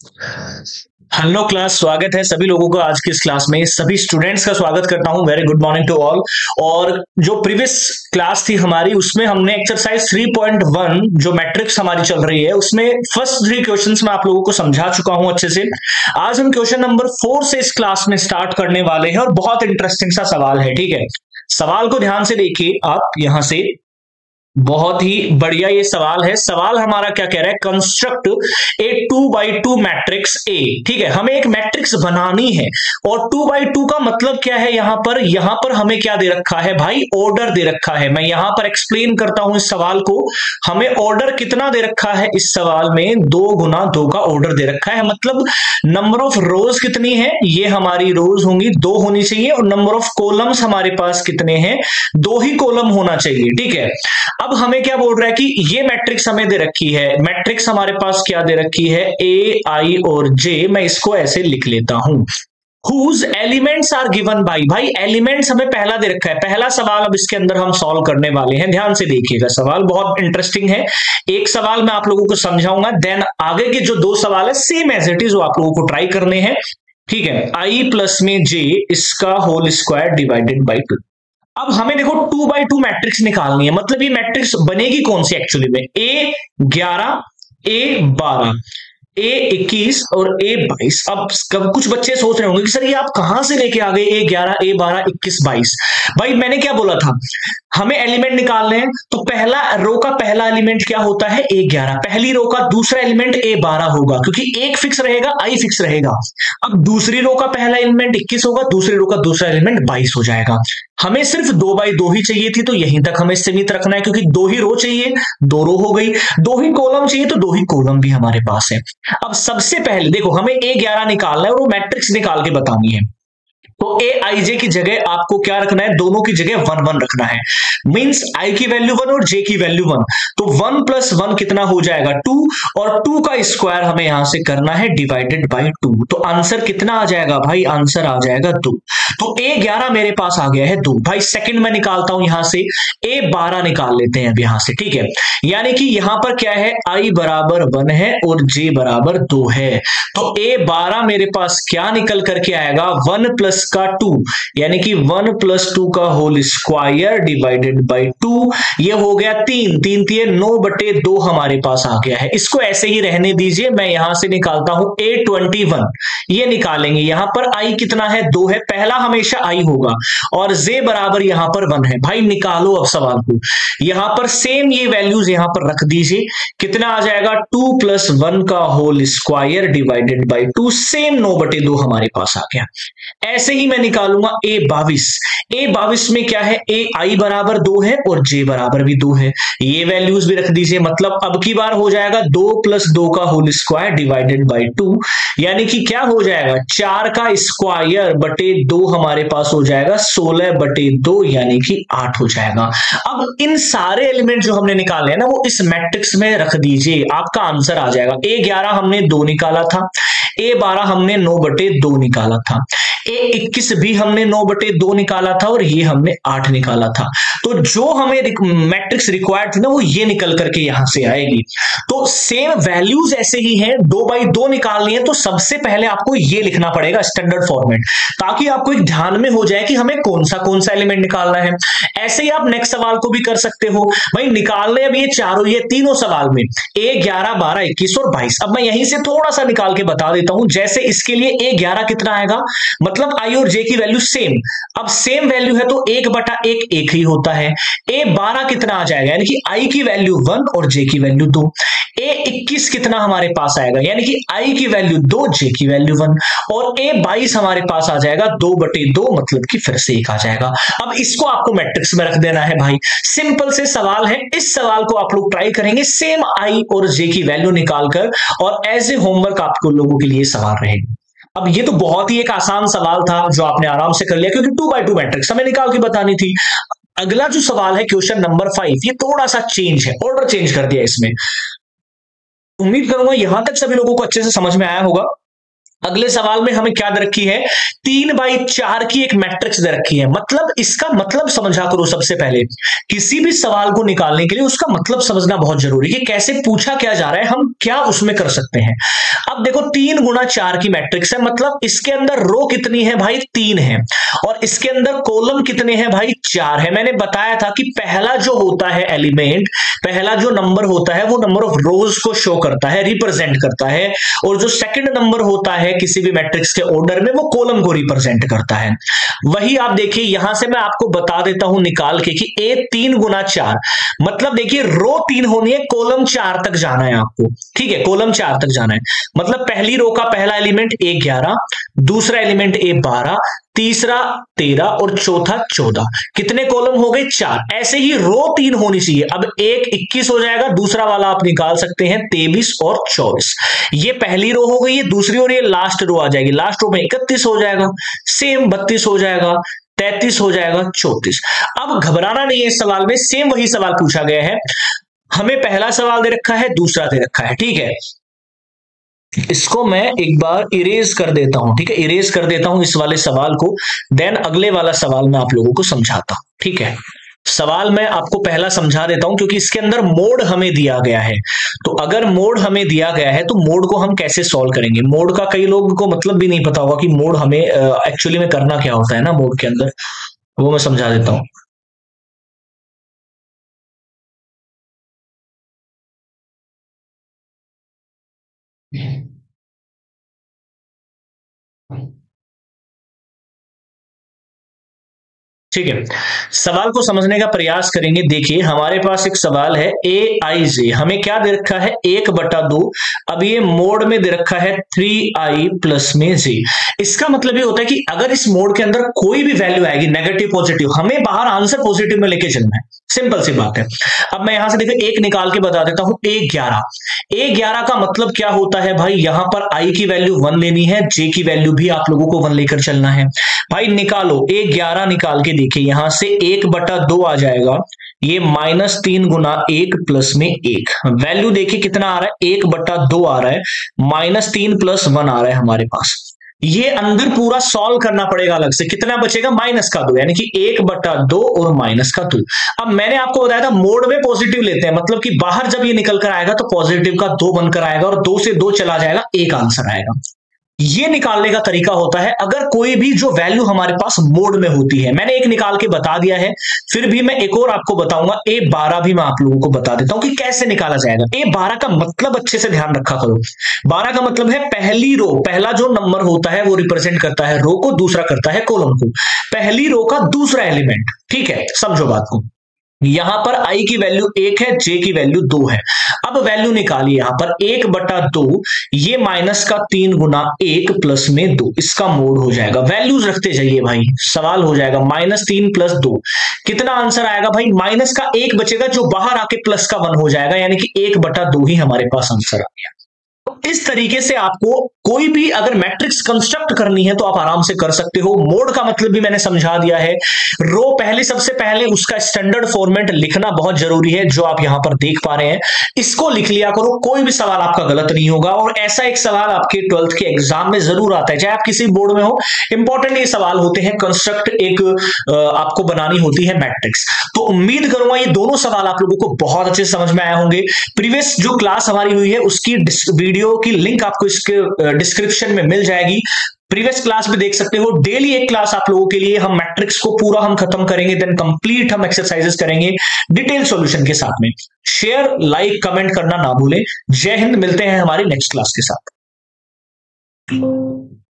Hello class, स्वागत है सभी लोगों का आज की इस क्लास में। सभी स्टूडेंट्स का स्वागत करता हूं। Very good morning to all. और जो प्रीवियस क्लास थी हमारी, उसमें हमने एक्सरसाइज 3.1 जो मैट्रिक्स हमारी चल रही है, उसमें फर्स्ट 3 क्वेश्चंस मैं आप लोगों को समझा चुका हूं अच्छे से। आज हम क्वेश्चन नंबर 4 से इस क्लास में स्टार्ट करने वाले हैं और बहुत इंटरेस्टिंग सा सवाल है। ठीक है, सवाल को ध्यान से देखिए आप यहां से। बहुत ही बढ़िया ये सवाल है। सवाल हमारा क्या कह रहा है? Construct a 2x2 matrix A. ठीक है, हमें एक मैट्रिक्स बनानी है और 2x2 का मतलब क्या है? यहां पर हमें क्या दे रखा है भाई? ऑर्डर दे रखा है। मैं यहां पर एक्सप्लेन करता हूं इस सवाल को। हमें ऑर्डर कितना दे रखा है इस सवाल में? 2 गुना 2 का ऑर्डर दे रखा है। मतलब नंबर ऑफ रोज कितनी है? ये हमारी रोज होंगी 2 होनी चाहिए और नंबर ऑफ कॉलम्स हमारे पास कितने हैं? 2 ही कॉलम होना चाहिए। ठीक है, अब हमें क्या बोल रहा है कि ये मैट्रिक्स हमें दे रखी है। मैट्रिक्स हमारे पास क्या दे रखी है? ए, आई और जे। मैं इसको ऐसे लिख लेता हूं। Whose elements are given by। भाई एलिमेंट्स हमें पहला दे रखा है। पहला सवाल अब इसके अंदर हम सॉल्व करने वाले हैं। ध्यान से देखिएगा, सवाल बहुत इंटरेस्टिंग है। एक सवाल मैं आप लोगों को समझाऊंगा, देन आगे के जो 2 सवाल है सेम एज इट इज वो आप लोगों को ट्राई करने हैं। ठीक है, आई प्लस में जे इसका होल स्क्वायर डिवाइडेड बाई 2। अब हमें देखो 2x2 मैट्रिक्स निकालनी है। मतलब ये मैट्रिक्स बनेगी कौन सी एक्चुअली में? A11, A12, A21 और A22। अब कुछ बच्चे सोच रहे होंगे कि सर ये आप कहां से लेके आ गए A11, A12, 21, 22? भाई मैंने क्या बोला था? हमें एलिमेंट निकालने हैं तो पहला रो का पहला एलिमेंट क्या होता है? A11। पहली रो का दूसरा एलिमेंट A12 होगा, क्योंकि एक फिक्स रहेगा, आई फिक्स रहेगा। अब दूसरी रो का पहला एलिमेंट 21 होगा, दूसरी रो का दूसरा एलिमेंट 22 हो जाएगा। हमें सिर्फ 2x2 ही चाहिए थी, तो यहीं तक हमें सीमित रखना है, क्योंकि 2 ही रो चाहिए, 2 रो हो गई। 2 ही कॉलम चाहिए तो 2 ही कॉलम भी हमारे पास है। अब सबसे पहले देखो, हमें A11 निकालना है और वो मैट्रिक्स निकाल के बतानी है। तो ए आई जे की जगह आपको क्या रखना है? दोनों की जगह 1 1 रखना है। मींस आई की वैल्यू 1 और जे की वैल्यू 1। तो 1 + 1 कितना हो जाएगा? 2। और 2 का स्क्वायर हमें यहां से करना है डिवाइडेड बाई 2। तो आंसर कितना आ जाएगा भाई? आंसर आ जाएगा 2। तो A11 मेरे पास आ गया है 2। भाई सेकंड में निकालता हूं यहां से। A12 निकाल लेते हैं अब यहां से। ठीक है, यानी कि यहां पर क्या है? I बराबर 1 है और J बराबर 2 है। तो A12 मेरे पास क्या निकल करके आएगा? 1 + का 2, यानी कि 1 + 2 का होल स्क्वायर डिवाइडेड बाई 2। ये हो गया 3 3 3 9/2 हमारे पास आ गया है। इसको ऐसे ही रहने दीजिए। मैं यहां से निकालता हूं A21। ये निकालेंगे। यहां पर I कितना है? 2 है। पहला हमेशा I होगा और J बराबर यहां पर 1 है। भाई निकालो अब सवाल को। यहां पर सेम ये वैल्यूज यहां पर रख दीजिए। कितना आ जाएगा? 2 + 1 का whole square divided by 2। Same 9/2 हमारे पास आ गया। ऐसे ही मैं निकालूंगा A22 में क्या है? I बराबर 2 है और J बराबर भी 2 है। ये वैल्यूज भी रख दीजिए। मतलब अब की बार हो जाएगा 2 + 2 का होल स्क्वायर डिवाइडेड बाई 2, यानी कि क्या हो जाएगा? 4 का स्क्वायर बटे 2 हमारे पास हो जाएगा 16/2, यानी कि 8 हो जाएगा। अब इन सारे एलिमेंट जो हमने निकाले हैं ना, वो इस मैट्रिक्स में रख दीजिए। आपका आंसर आ जाएगा। A11 हमने 2 निकाला था, A12 हमने 9/2 निकाला था, A21 भी हमने 9/2 निकाला था और ये हमने 8 निकाला था। तो जो हमें मैट्रिक्स रिक्वायर्ड थी ना, वो ये निकल करके यहां से आएगी। तो सेम वैल्यूज ऐसे ही हैं। 2x2 निकालनी है तो सबसे पहले आपको ये लिखना पड़ेगा स्टैंडर्ड फॉर्मेट, ताकि आपको एक ध्यान में हो जाए कि हमें कौन सा एलिमेंट निकालना है। ऐसे ही आप नेक्स्ट सवाल को भी कर सकते हो। भाई निकालने अब ये तीनों सवाल में A11, 12, 21 और 22। अब मैं यहीं से थोड़ा सा निकाल के बता देता हूं। जैसे इसके लिए A11 कितना आएगा? मतलब I और J की वैल्यू सेम। अब सेम वैल्यू है तो 1/1 1 ही होता है। A12 कितना आ जाएगा? यानी कि I की वैल्यू 1 और J की वैल्यू 2। A21 कितना हमारे पास आएगा? यानी कि I की वैल्यू 2, J की वैल्यू 1। और A22 हमारे पास आ जाएगा 2/2, मतलब कि फिर से 1 आ जाएगा। अब इसको आपको मैट्रिक्स में रख देना है। भाई सिंपल से सवाल है। इस सवाल को आप लोग ट्राई करेंगे सेम I और J की वैल्यू निकालकर, और एज ए होमवर्क आपको लोगों के लिए सवाल रहेगा। अब ये तो बहुत ही एक आसान सवाल था जो आपने आराम से कर लिया, क्योंकि 2x2 मैट्रिक्स हमें निकाल के बतानी थी। अगला जो सवाल है क्वेश्चन नंबर 5, ये थोड़ा सा चेंज है, ऑर्डर चेंज कर दिया इसमें। उम्मीद करूंगा यहां तक सभी लोगों को अच्छे से समझ में आया होगा। अगले सवाल में हमें क्या दे रखी है, 3/4 की एक मैट्रिक्स दे रखी है। मतलब इसका मतलब समझा करो। सबसे पहले किसी भी सवाल को निकालने के लिए उसका मतलब समझना बहुत जरूरी है कि कैसे पूछा क्या जा रहा है, हम क्या उसमें कर सकते हैं। अब देखो 3x4 की मैट्रिक्स है, मतलब इसके अंदर रो कितनी है भाई, 3 है, और इसके अंदर कॉलम कितने हैं भाई, 4 है। मैंने बताया था कि पहला जो होता है एलिमेंट, पहला जो नंबर होता है वो नंबर ऑफ रोज को शो करता है, रिप्रेजेंट करता है, और जो सेकंड नंबर होता है किसी भी मैट्रिक्स के ऑर्डर में वो कॉलम को रिप्रेजेंट करता है। वही आप देखिए यहां से मैं आपको बता देता हूं निकाल के कि ए 3x4, मतलब देखिए रो 3 होनी है, कॉलम 4 तक जाना है आपको। ठीक है, कॉलम 4 तक जाना है, मतलब पहली रो का पहला एलिमेंट A11, दूसरा एलिमेंट A12, तीसरा 13 और चौथा 14। कितने कॉलम हो गए, 4। ऐसे ही रो 3 होनी चाहिए। अब एक 21 हो जाएगा, दूसरा वाला आप निकाल सकते हैं 23 और 24। ये पहली रो हो गई है, दूसरी और ये लास्ट रो आ जाएगी। लास्ट रो में 31 हो जाएगा, सेम 32 हो जाएगा, 33 हो जाएगा, 34। अब घबराना नहीं है, इस सवाल में सेम वही सवाल पूछा गया है। हमें पहला सवाल दे रखा है, दूसरा दे रखा है। ठीक है, इसको मैं एक बार इरेज कर देता हूं। ठीक है, इरेज कर देता हूं इस वाले सवाल को, देन अगले वाला सवाल मैं आप लोगों को समझाता हूं। ठीक है, सवाल मैं आपको पहला समझा देता हूं क्योंकि इसके अंदर मोड हमें दिया गया है। तो अगर मोड हमें दिया गया है तो मोड को हम कैसे सॉल्व करेंगे। मोड का कई लोगों को मतलब भी नहीं पता होगा कि मोड हमें एक्चुअली में करना क्या होता है ना मोड के अंदर, वो मैं समझा देता हूं। ठीक है, सवाल को समझने का प्रयास करेंगे। देखिए हमारे पास एक सवाल है AI हमें क्या दे रखा है, 1/2। अब ये मोड में दे रखा है 3i प्लस में j। इसका मतलब ये होता है कि अगर इस मोड के अंदर कोई भी वैल्यू आएगी, नेगेटिव पॉजिटिव, हमें बाहर आंसर पॉजिटिव में लेके चलना है। सिंपल सी बात है। अब मैं यहां से देखिए एक निकाल के बता देता हूं, A11 का मतलब क्या होता है भाई, यहां पर i की वैल्यू 1 लेनी है, j की वैल्यू भी आप लोगों को 1 लेकर चलना है। भाई निकालो, A11 निकाल के देखिए, यहां से 1/2 आ जाएगा, ये -3 गुना 1 प्लस में 1। वैल्यू देखिए कितना आ रहा है, 1/2 आ रहा है, -3 + 1 आ रहा है हमारे पास। ये अंदर पूरा सॉल्व करना पड़ेगा अलग से, कितना बचेगा, -2, यानी कि 1/2 और -2। अब मैंने आपको बताया था मोड में पॉजिटिव लेते हैं, मतलब कि बाहर जब ये निकल कर आएगा तो पॉजिटिव का 2 बनकर आएगा और 2 से 2 चला जाएगा, एक आंसर आएगा। ये निकालने का तरीका होता है अगर कोई भी जो वैल्यू हमारे पास मोड में होती है। मैंने एक निकाल के बता दिया है, फिर भी मैं एक और आपको बताऊंगा, A12 भी मैं आप लोगों को बता देता हूं कि कैसे निकाला जाएगा। A12 का मतलब अच्छे से ध्यान रखा करो। 12 का मतलब है पहली रो, पहला जो नंबर होता है वो रिप्रेजेंट करता है रो को, दूसरा करता है कॉलम को। पहली रो का दूसरा एलिमेंट। ठीक है, समझो बात को। यहां पर i की वैल्यू 1 है, j की वैल्यू 2 है। अब वैल्यू निकालिए, यहां पर 1/2, ये -3 गुना 1 प्लस में 2, इसका मोड हो जाएगा। वैल्यूज रखते जाइए भाई, सवाल हो जाएगा -3 + 2। कितना आंसर आएगा भाई, माइनस का 1 बचेगा जो बाहर आके प्लस का 1 हो जाएगा, यानी कि 1/2 ही हमारे पास आंसर आ गया। इस तरीके से आपको कोई भी अगर मैट्रिक्स कंस्ट्रक्ट करनी है तो आप आराम से कर सकते हो। मोड का मतलब भी मैंने समझा दिया है। रो पहले, सबसे पहले उसका स्टैंडर्ड फॉर्मेट लिखना बहुत जरूरी है, जो आप यहां पर देख पा रहे हैं। इसको लिख लिया करो, कोई भी सवाल आपका गलत नहीं होगा। और ऐसा एक सवाल आपके 12th के एग्जाम में जरूर आता है, चाहे आप किसी बोर्ड में हो। इंपॉर्टेंट ये सवाल होते हैं, कंस्ट्रक्ट एक आपको बनानी होती है मैट्रिक्स। तो उम्मीद करूंगा ये दोनों सवाल आप लोगों को बहुत अच्छे से समझ में आए होंगे। प्रीवियस जो क्लास हमारी हुई है उसकी वीडियो की लिंक आपको इसके डिस्क्रिप्शन में मिल जाएगी। प्रीवियस क्लास भी देख सकते हो। डेली एक क्लास आप लोगों के लिए, हम मैट्रिक्स को पूरा हम खत्म करेंगे, देन कंप्लीट हम एक्सरसाइजेस करेंगे डिटेल सॉल्यूशन के साथ में। शेयर, लाइक, कमेंट करना ना भूलें। जय हिंद, मिलते हैं हमारी नेक्स्ट क्लास के साथ।